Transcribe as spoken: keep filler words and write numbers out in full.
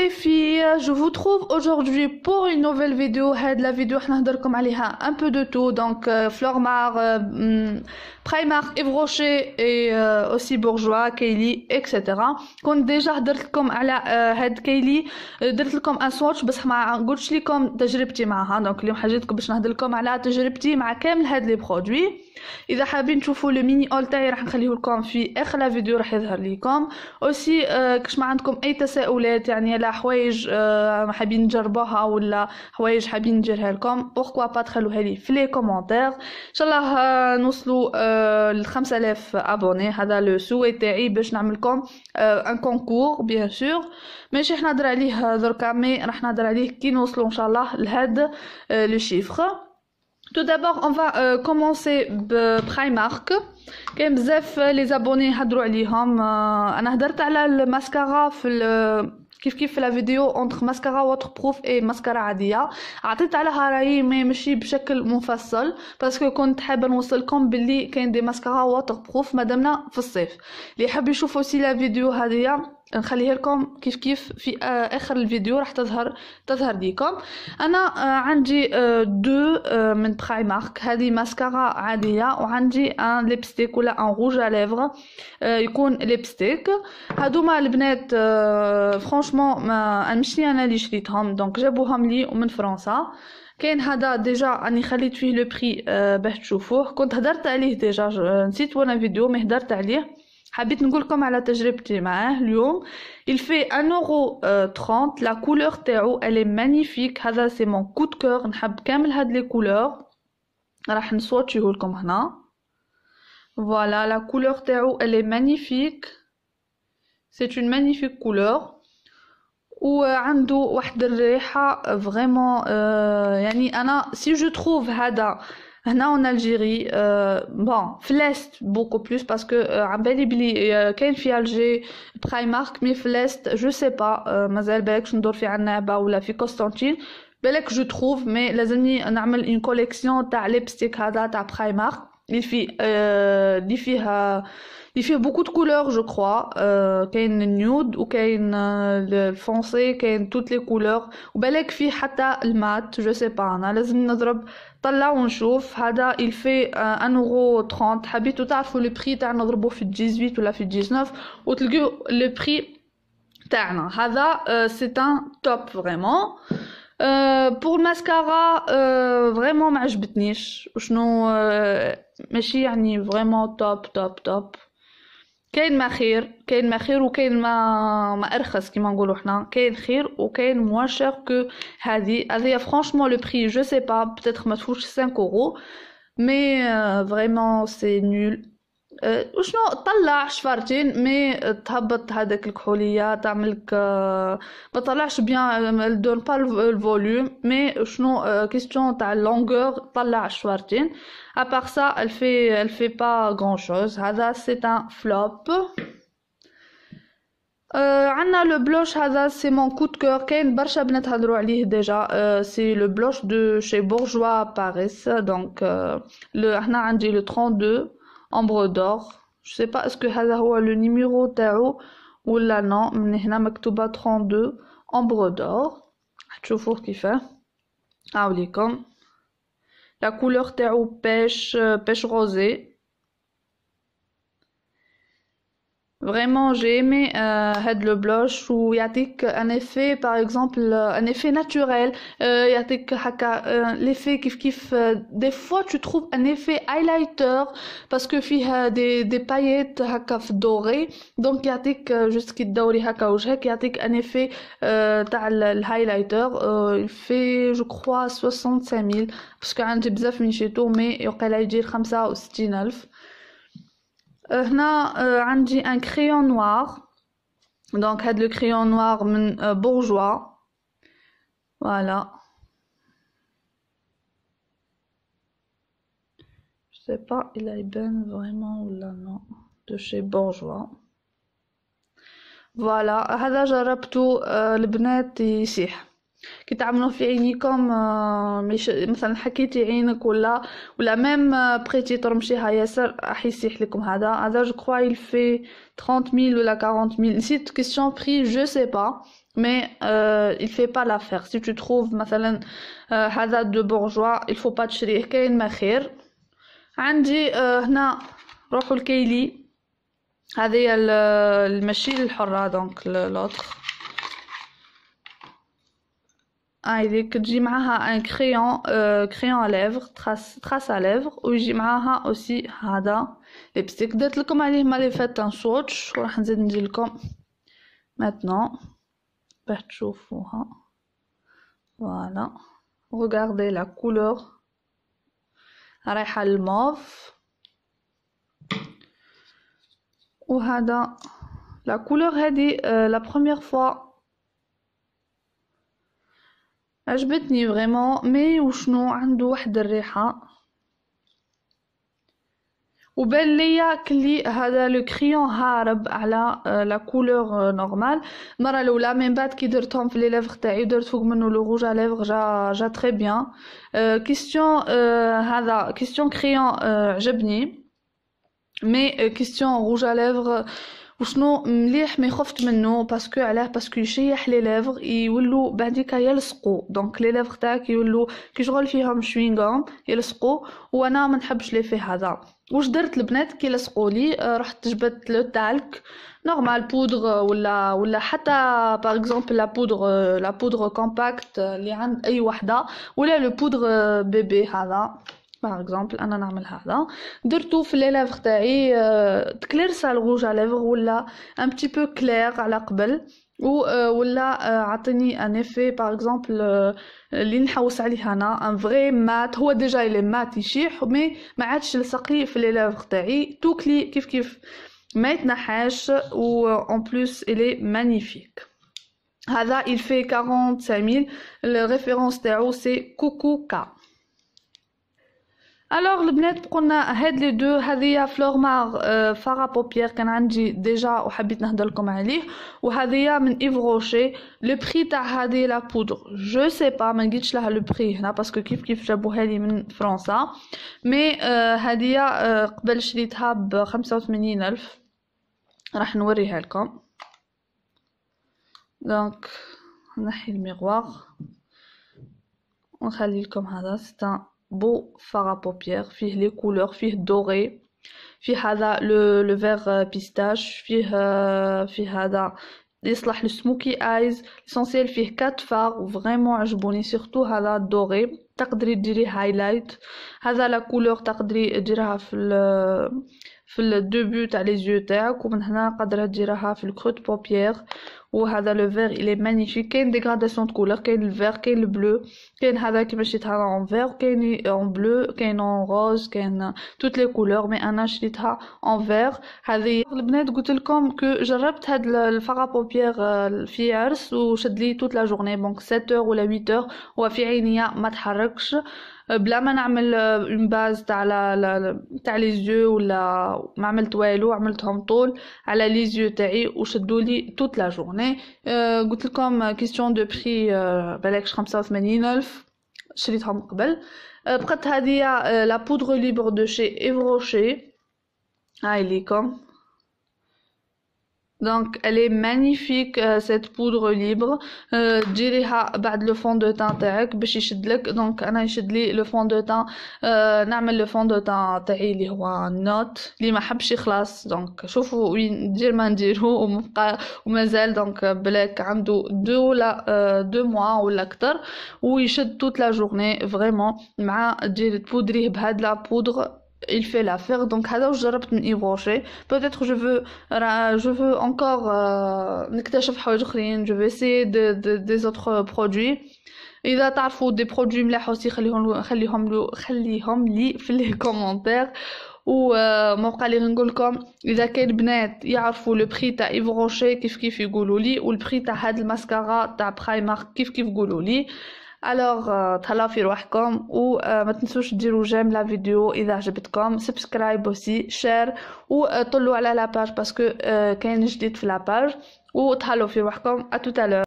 les filles, je vous trouve aujourd'hui pour une nouvelle vidéo. هاد la vidéo حنا نهضركم عليها un peu de tout, donc euh, Flormar, euh, Primark, Yves Rocher et euh, aussi Bourjois, Kaylee, et cetera. كنت ديجا هضرت لكم على euh, هاد كايلي، درت لكم ان سواتش بصح ما قلتش لكم تجربتي معها. دونك اليوم حاجيتكم باش نهضر لكم على تجربتي مع كامل هاد لي برودوي. اذا حابين تشوفوا لو ميني اول تاعي راح نخليه لكم في اخر لا فيديو، راح يظهر لكم اوسي. آه كش ما عندكم اي تساؤلات يعني على حوايج آه حابين نجربوها ولا حوايج حابين نديرها لكم، بوركوا با تخلوها لي في لي كومونتير. ان شاء الله آه نوصلوا آه ل خمسة آلاف ابوني، هذا لو سوي تاعي باش نعمل لكم آه ان كونكور بيان سور. ماشي راح نهضر عليه دركا، مي راح نهضر عليه كي نوصلوا ان شاء الله لهاد آه لو شيفر. Tout d'abord, on va euh, commencer بPrimark. كاين بزاف لي زابوني هضروا عليهم. انا هضرت على الماسكارا في كيف كيف في لا فيديو اونتر ماسكارا واتر بروف اي ماسكارا عاديه، عطيت عليها رايي مي ماشي بشكل مفصل باسكو كنت حابه نوصلكم باللي كاين دي ماسكارا واتر بروف مادامنا في الصيف. اللي حاب يشوف اوسي لا فيديو هذه نخليها لكم كيف كيف في اخر الفيديو، راح تظهر تظهر ليكم. انا عندي دو من برايمارك، هذه ماسكارا عاديه وعندي ان ليبستيك ولا ان روج ا ليفر يكون ليبستيك. هادوما البنات فرانشمون ما ماشي انا اللي شريتهم، دونك جابوهم لي من فرنسا. كاين هذا ديجا راني خليت فيه لو بري باش تشوفوه، كنت هدرت عليه ديجا نسيت وانا فيديو مي هدرت عليه، حبيت نقولكم على تجربتي معاه اليوم. il fait un euro trente. la couleur تاعو elle est magnifique. هذا c'est mon coup de cœur، نحب كامل هاد لي كولور، راح نصوتيه لكم هنا. voilà la couleur تاعو elle est magnifique، c'est une magnifique couleur. وعنده واحد الريحه فريمون euh, يعني انا سي جو تروف هذا هنا en Algérie euh, bon في l'est beaucoup plus parce que عم بالي بلي كاين في الجي برايمارك، مي في l'est je sais pas. مازال بالك ندور في عنابه ولا في قسطنطين بالك جو تروف، مي لازمني نعمل اون كوليكسيون تاع ليبستيك هذا تاع برايمارك اللي فيه اللي فيها اللي فيه beaucoup de couleurs je crois. euh, كاين النيود وكاين الفونسي، كاين toutes les couleurs، وبالك فيه حتى المات je sais pas. انا لازم نضرب طلع ونشوف. هذا il fait un euro trente. حبيتو تعرفوا لو بري تاع نضربوه في ثمانية عشر ولا في تسعطاش وتلقوا لو بري تاعنا. هذا c'est un top vraiment. بور الماسكارا فريمون ما عجبتنيش وشنو ماشي يعني فريمون توب توب توب. كاين ما خير كاين ما خير وكاين ما ما ارخص كيما نقولوا حنا، كاين خير وكاين موان شير كو هذه هذه فرانشمون لو بري جو سي با بيتيتر ما تفوتش خمسة اورو، مي فريمون سي نول. أه وشنو طلع شفرتين مي تهبط هذاك الكحوليه تعملك أه ما طلعش بيان دون با الفوليوم، مي شنو كيستيون تاع اللونغور طلع شفرتين. à part ça elle fait elle fait pas grand chose. هذا c'est un flop. Euh, عنا لو بلوش هذا سي مون كو دو كور، كاين برشا بنات هضروا عليه ديجا. سي لو بلوش دو شي بورجوا باريس. دونك لو هنا عندي لو trente-deux امبر دور. je sais pas اسكو هذا هو لو نيميرو تاعو ولا نو، من هنا مكتوبه trente-deux امبر دور، تشوفوه كيفاه هاوليكم. la couleur تاعو pêche pêche rosé. Vraiment j'ai aimé هاد لو بلوش ويعطيك ان effet par exemple un effet naturel. يعطيك هكا l'effet كيف كيف des fois tu trouves un effet highlighter parce que فيها des des paillettes هكا في الدوري، دونك يعطيك جست كي تدوري هكا وجهك يعطيك ان effet تاع الهايلايتر. il fait je crois soixante-cinq mille باسكو عندي بزاف من شيتو مي يقيلا يجي خمسة وستين ألف. هنا عندي ان كريون نوار، دونك هاد لو كريون نوار من بورجوا. فوالا je sais pas il a يبان فريمون ولا نو دو شي بورجوا. فوالا هذا جربتو البنات يسيح كي تعملوه في عينيكم. مش مثلا حكيتي عينك ولا ولا ميم بغيتي ترمشيها ياسر راح يسيح لكم. هذا هذا جو كخوا il fait trente mille ولا quarante mille. نسيت كيسيون بري جو سي با. mais euh, il fait pas l'affaire. Si tu trouves مثلا هذا de bourgeois il faut pas تشريه. كاين ما خير. عندي هنا روحوا الكيلي، هذه المشي الحرة دونك لوتر. هايدي كتجي معاها ان كريون كريون ليفر تراس تراس ا ليفر، ويجي معاها اوسي هذا ليبستيك. درت لكم عليه مالي فات ان سواتش وراح نزيد ندير لكم maintenant باش تشوفوها. فوالا regardez la couleur رايحه الموف، وهذا la couleur هذه la première fois عجبتني فريمون، مي وشنو عنده واحد الريحه وبان ليا كلي هذا لو كريون هارب على لا كولور نورمال. المره الاولى من بعد كي درتهم في لي ليفر تاعي درت فوق منه لو روج ا ليفر جا جا تري بيان. كيستيون هذا كيستيون كريون عجبني، مي كيستيون روج ا ليفر وشنو مليح مي خفت منه باسكو علاه باسكو يشيح لي ليفر يولو بعديكا يلصقوا، دونك لي ليفر تاعك يولو كي شغل فيهم شوينغوم يلصقوا، وانا ما نحبش لي في هذا. واش درت البنات كي لصقوا لي رحت جبت لو تالك نورمال بودر ولا ولا حتى باغ اكزومبل لا بودر لا بودر كومباكت اللي عند اي وحده، ولا لو بودر بيبي هذا باغ اكزومبل انا نعمل هذا درتو في لي ليفر تاعي تكليرسا الروج على ليفر ولا ان بتي بو كلير على قبل، و ولا عطيني ان افي باغ اكزومبل اللي نحوس عليه انا ان فري مات. هو ديجا لي مات يشيح مي ما عادش لصقي في لي ليفر تاعي توكلي كيف كيف ما يتنحاش، و اون بلوس الي مانيفيك. هذا il fait quarante-cinq mille. الريفيرونس تاعو سي كوكو كا. الوغ البنات قلنا هاد لي دو، هذه فلورمار فارا بوبيير كان عندي ديجا وحبيت نهضر لكم عليه، وهذه من ايف روشي. لو بري تاع هذه لا بودر جو سي با ما نقيتش لها لو بري هنا باسكو كيف كيف جابوها لي من فرنسا، مي هذه قبل شريتها ب خمسة وثمانين ألف. راح نوريها لكم. دونك نحي الميغوار ونخلي لكم هذا ستان بو فارا بوبيير فيه لي كولور، فيه دوري، فيه هذا لو لو فيغ بيستاش، فيه فيه هذا يصلح للسموكي ايز. ليسونسيال فيه كات فار وفريمون عجبوني سورتو هذا دوري. تقدري ديري هايلايت، هذا لا كولور تقدري ديرها في ال في الدوبو تاع لي زيو تاعك، ومن هنا قادره ديرها في الكروت بوبيير. وهذا لو فيغ الي مانيفيك. كاين ديغراداسيون دو كولور، كاين الفيغ كاين البلو، كاين هذا كيما شريتها اون فيغ، كاين اون بلو، كاين اون روز، كاين توت لي كولور، مي انا شريتها اون فيغ. هذه البنات قلت لكم كو جربت هاد الفارا بوبيير في عرس وشد لي توت لا جورني دونك سبعة اور ولا ثمانية اور وفي عينيا ما تحركش بلا ما نعمل اون باز تاع لا تاع لي زيو ولا ما عملت والو، عملتهم طول على لي زيو تاعي وشدوا لي توت لا جورني. أه قلت لكم كيستيون دو بري أه بلاكش خمسة وثمانين ألف شريتهم قبل. أه بقات هذه أه لا بودر ليبر دو شي ايف روشي، هاي ليكم. Donc elle est magnifique euh, cette poudre libre. ديريها بعد لو فون دو تان تاعك باش يشدلك. دونك انا يشد لي لو فون دو تان. آه نعمل لو فون دو تان تاعي اللي هو نوت اللي ما حبش يخلص. دونك شوفوا وين ندير ما نديرو ومبقى ومازال دونك بلاك عنده دو ولا آه دو موا ولا اكثر ويشد توت لا جورني فريمون. مع دير تبودريه بهاد لا بودر il fait l'affaire. Donc هذا واش جربت من ايف روشي. peut-être je veux je veux encore euh, نكتشف حوايج اخرين. je veux essayer de, de, des autres produits. اذا تعرفوا دي برودوي ملاح aussi خليهم خليهم له خليهم لي في لي كومونتير. وموقع اللي نقول لكم اذا كاين بنات يعرفوا لو بري تاع ايف روشي كيف كيف يقولوا لي، والبري تاع هاد الماسكارا تاع برايمارك كيف كيف يقولوا لي. الوغ تهلاو في روحكم وما تنسوش ديروا جيم لا فيديو اذا عجبتكم، سبسكرايب اوسي شير وطلوا على لا باج باسكو كاين جديد في لا باج. وتهلاو في روحكم. ا توت